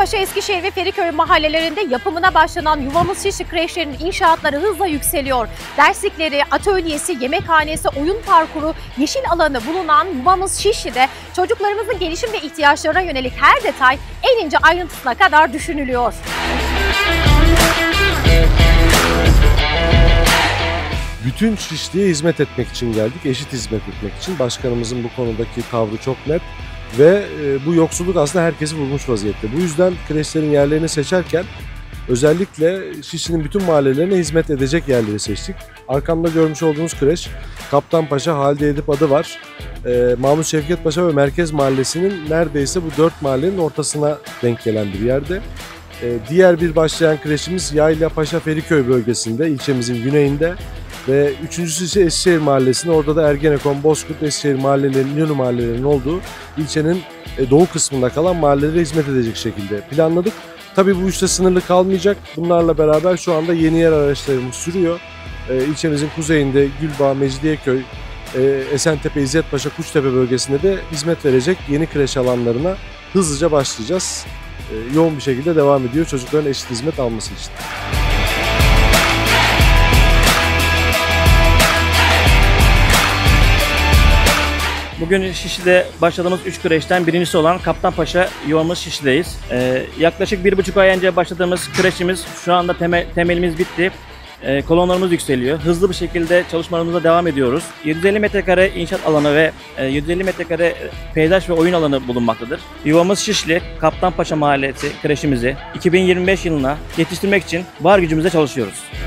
Kaptanpaşa, Eskişehir ve Feriköy mahallelerinde yapımına başlanan Yuvamız Şişli kreşlerinin inşaatları hızla yükseliyor. Derslikleri, atölyesi, yemekhanesi, oyun parkuru, yeşil alanı bulunan Yuvamız Şişli'de çocuklarımızın gelişim ve ihtiyaçlarına yönelik her detay en ince ayrıntısına kadar düşünülüyor. Bütün Şişli'ye hizmet etmek için geldik, eşit hizmet etmek için. Başkanımızın bu konudaki tavrı çok net ve bu yoksulluk aslında herkesi vurmuş vaziyette. Bu yüzden kreşlerin yerlerini seçerken özellikle Şişli'nin bütün mahallelerine hizmet edecek yerleri seçtik. Arkamda görmüş olduğunuz kreş Kaptanpaşa, Halide Edip adı var. Mahmut Şevket Paşa ve Merkez Mahallesi'nin neredeyse bu 4 mahallenin ortasına denk gelen bir yerde. Diğer bir başlayan kreşimiz Yaylapaşa Feriköy bölgesinde, ilçemizin güneyinde. Ve üçüncüsü ise Eskişehir Mahallesi'nde. Orada da Ergenekon, Bozkurt, Eskişehir mahallelerinin, İnönü mahallelerinin olduğu ilçenin doğu kısmında kalan mahallelere hizmet edecek şekilde planladık. Tabii bu işte sınırlı kalmayacak. Bunlarla beraber şu anda yeni yer araçlarımız sürüyor. İlçemizin kuzeyinde Gülbağ, Mecidiyeköy, Esentepe, İzzetpaşa, Kuştepe bölgesinde de hizmet verecek yeni kreş alanlarına hızlıca başlayacağız. Yoğun bir şekilde devam ediyor çocukların eşit hizmet alması için. Bugün Şişli'de başladığımız 3 kreşten birincisi olan Kaptanpaşa Yuvamız Şişli'deyiz. Yaklaşık 1,5 ay önce başladığımız kreşimiz şu anda temelimiz bitti. Kolonlarımız yükseliyor. Hızlı bir şekilde çalışmalarımıza devam ediyoruz. 750 metrekare inşaat alanı ve 750 metrekare peyzaj ve oyun alanı bulunmaktadır. Yuvamız Şişli, Kaptanpaşa Mahallesi kreşimizi 2025 yılına yetiştirmek için var gücümüzle çalışıyoruz.